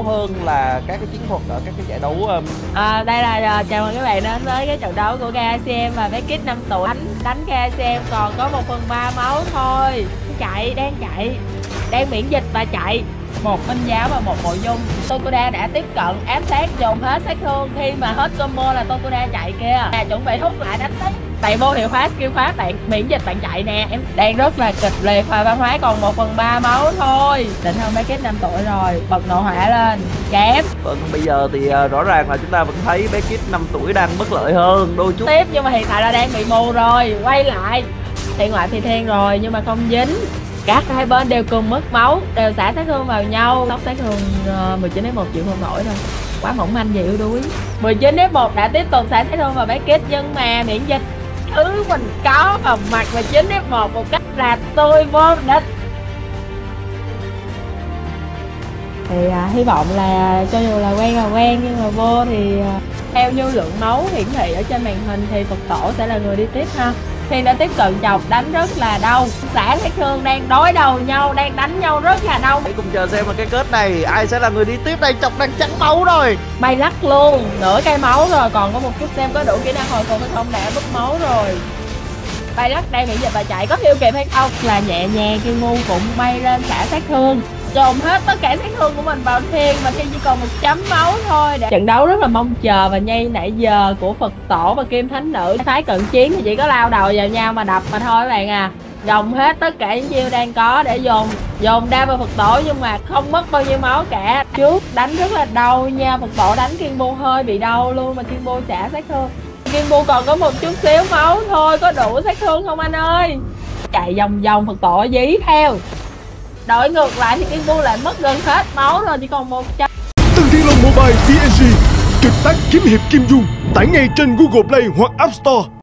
hơn là các cái chiến thuật ở các cái giải đấu. Đây là chào mừng các bạn đến với cái trận đấu của KACM và bé Kid 5 tuổi đánh KACM còn có 1/3 máu thôi. Đang chạy, đang miễn dịch và chạy. Một binh giáo và một bộ dung. Tokuda đã tiếp cận ám sát dồn hết sát thương, khi mà hết combo là Tokuda chạy kia. Chuẩn bị hút lại đánh tiếp. Bạn vô hiệu hóa skill khóa, bạn miễn dịch bạn chạy nè. Em đang rất là kịch liệt và văn hóa còn 1/3 máu thôi. Định hơn bé Kid 5 tuổi rồi, bật nộ hỏa lên kém. Vâng, bây giờ thì rõ ràng là chúng ta vẫn thấy bé Kid 5 tuổi đang bất lợi hơn đôi chút. Tiếp nhưng mà hiện tại là đang bị mù rồi, quay lại hiện ngoại thì thiên rồi nhưng mà không dính. Các hai bên đều cùng mất máu, đều xả sát thương vào nhau. Tốc sát thương 19F1 chịu không nổi đâu, quá mỏng manh và yếu đuối. 19F1 đã tiếp tục xả sát thương vào bé Kid nhưng mà miễn dịch thứ mình có vào mặt 19F1 một cách là tôi vô địch. Thì hy vọng là cho dù là quen nhưng mà vô thì theo như lượng máu hiển thị ở trên màn hình thì Phật Tổ sẽ là người đi tiếp ha. Thiên đã tiếp cận chọc đánh rất là đau, xả sát thương đang đối đầu nhau, đang đánh nhau rất là đau. Hãy cùng chờ xem là cái kết này ai sẽ là người đi tiếp đây. Chọc đang trắng máu rồi, bay lắc luôn, nửa cây máu rồi, còn có một chút xem có đủ kỹ năng hồi phục hay không, đã mất máu rồi. Bay lắc đang miễn dịch và chạy, có hiệu kịp hay không là nhẹ nhàng. Kim Ngu cũng bay lên xả sát thương, dồn hết tất cả sát thương của mình vào Thiên mà Thiên chỉ còn 1 chấm máu thôi. Trận đấu rất là mong chờ và nhây nãy giờ của Phật Tổ và Kim Thánh Nữ. Thái cận chiến thì chỉ có lao đầu vào nhau mà đập mà thôi các bạn à. Gồng hết tất cả những chiêu đang có để dồn đa vào Phật Tổ nhưng mà không mất bao nhiêu máu cả. Trước đánh rất là đau nha, Phật Tổ đánh Kimbo hơi bị đau luôn mà Kimbo trả sát thương. Kimbo còn có một chút xíu máu thôi, có đủ sát thương không anh ơi? Chạy vòng Phật Tổ dí theo. Đổi ngược lại thì Kimbo lại mất gần hết máu rồi, chỉ còn 100. Tân Thiên Long Mobile TNG, trực tác kiếm hiệp Kim Dung, tải ngay trên Google Play hoặc App Store.